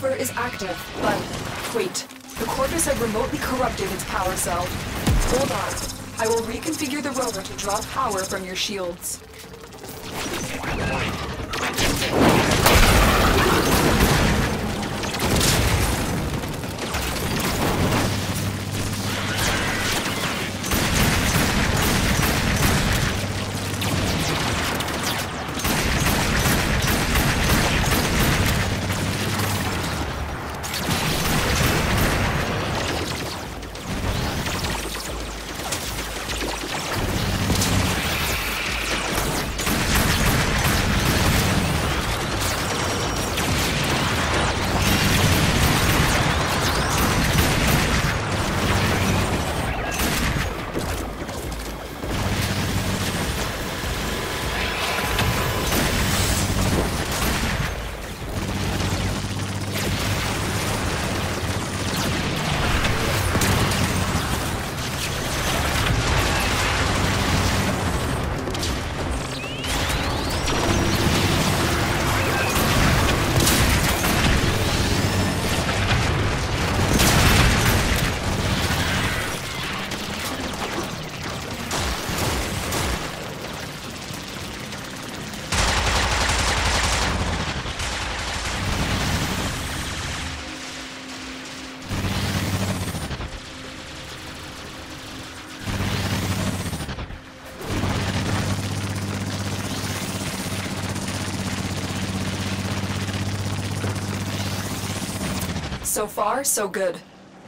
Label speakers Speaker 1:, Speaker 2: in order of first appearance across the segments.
Speaker 1: rover is active, but wait. The Corvus have remotely corrupted its power cell. Hold on. I will reconfigure the rover to draw power from your shields. So far, so good.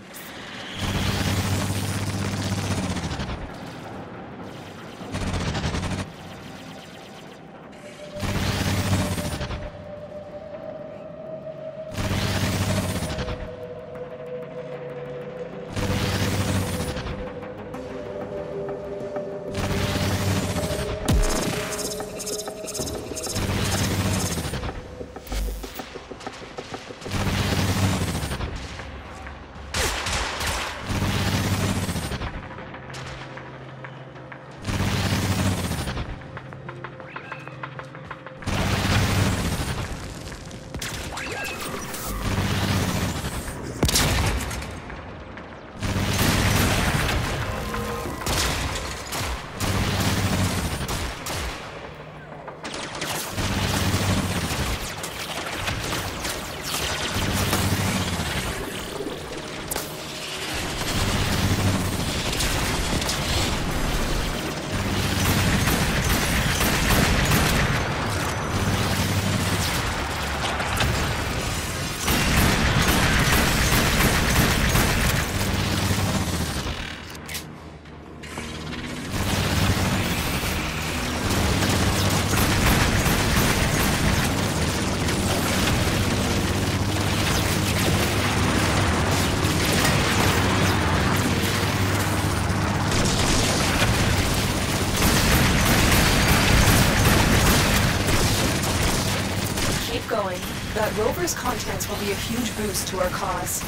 Speaker 1: That rover's contents will be a huge boost to our cause.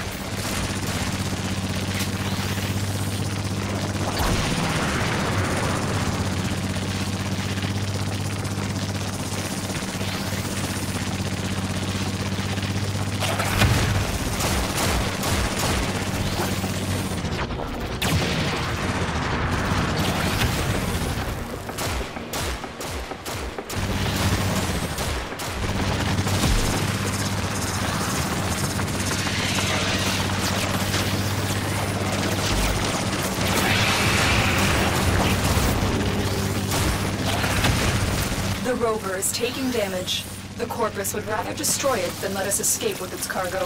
Speaker 1: The rover is taking damage. The Corpus would rather destroy it than let us escape with its cargo.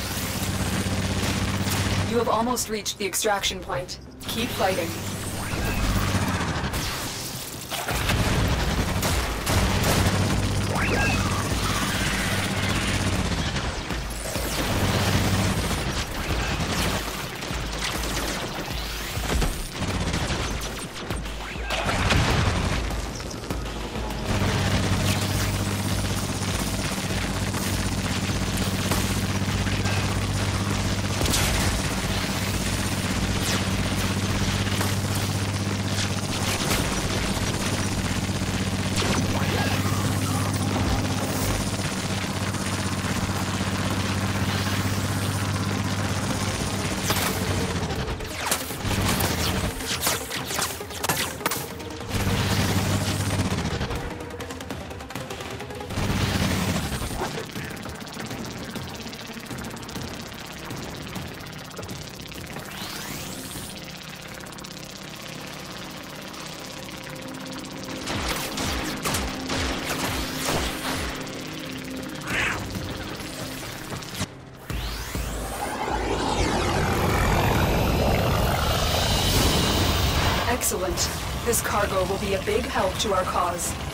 Speaker 1: You have almost reached the extraction point. Keep fighting. Excellent. This cargo will be a big help to our cause.